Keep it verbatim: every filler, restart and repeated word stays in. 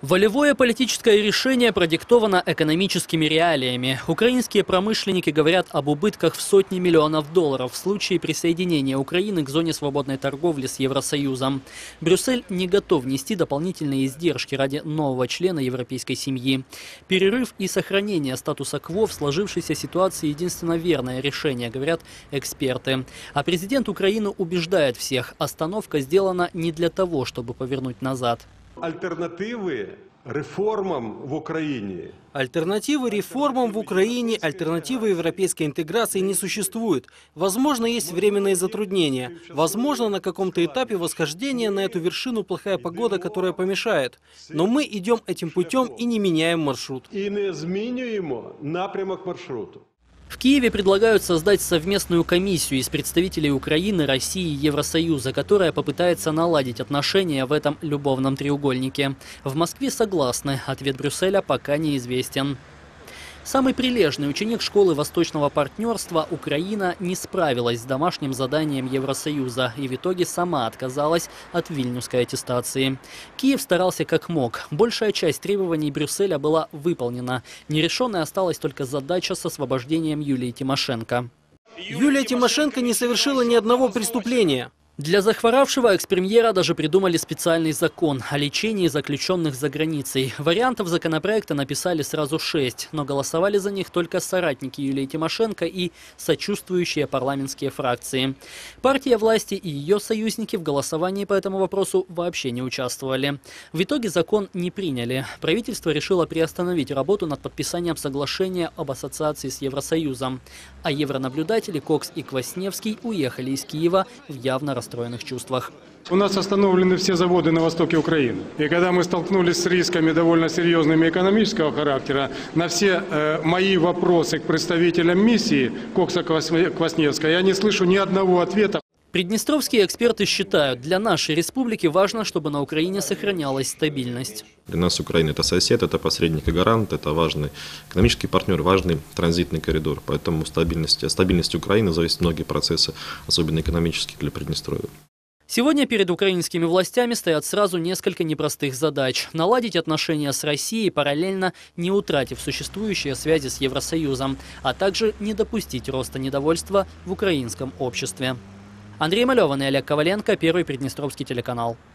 Волевое политическое решение продиктовано экономическими реалиями. Украинские промышленники говорят об убытках в сотни миллионов долларов в случае присоединения Украины к зоне свободной торговли с Евросоюзом. Брюссель не готов нести дополнительные издержки ради нового члена европейской семьи. Перерыв и сохранение статуса кво в сложившейся ситуации единственно верное решение, говорят эксперты. А президент Украины убеждает всех, остановка сделана не для того, чтобы повернуть назад. Альтернативы реформам в Украине. Альтернативы реформам в Украине, альтернативы европейской интеграции не существует. Возможно, есть временные затруднения. Возможно, на каком-то этапе восхождения на эту вершину плохая погода, которая помешает. Но мы идем этим путем и не меняем маршрут. И не изменяем напрямок маршрута. В Киеве предлагают создать совместную комиссию из представителей Украины, России и Евросоюза, которая попытается наладить отношения в этом любовном треугольнике. В Москве согласны, ответ Брюсселя пока неизвестен. Самый прилежный ученик школы Восточного партнерства Украина не справилась с домашним заданием Евросоюза и в итоге сама отказалась от вильнюсской аттестации. Киев старался как мог. Большая часть требований Брюсселя была выполнена. Нерешенной осталась только задача с освобождением Юлии Тимошенко. Юлия Тимошенко не совершила ни одного преступления. Для захворавшего экс-премьера даже придумали специальный закон о лечении заключенных за границей. Вариантов законопроекта написали сразу шесть, но голосовали за них только соратники Юлии Тимошенко и сочувствующие парламентские фракции. Партия власти и ее союзники в голосовании по этому вопросу вообще не участвовали. В итоге закон не приняли. Правительство решило приостановить работу над подписанием соглашения об ассоциации с Евросоюзом. А евронаблюдатели Кокс и Квасневский уехали из Киева в явно расстроенных чувствах. У нас остановлены все заводы на востоке Украины. И когда мы столкнулись с рисками довольно серьезными экономического характера, на все э, мои вопросы к представителям миссии Кокса Квасневской я не слышу ни одного ответа. Приднестровские эксперты считают, для нашей республики важно, чтобы на Украине сохранялась стабильность. Для нас Украина – это сосед, это посредник и гарант, это важный экономический партнер, важный транзитный коридор. Поэтому стабильность, стабильность Украины зависят многие процессы, особенно экономические для Приднестровья. Сегодня перед украинскими властями стоят сразу несколько непростых задач. Наладить отношения с Россией, параллельно не утратив существующие связи с Евросоюзом, а также не допустить роста недовольства в украинском обществе. Андрей Малеван и Олег Коваленко, Первый Приднестровский телеканал.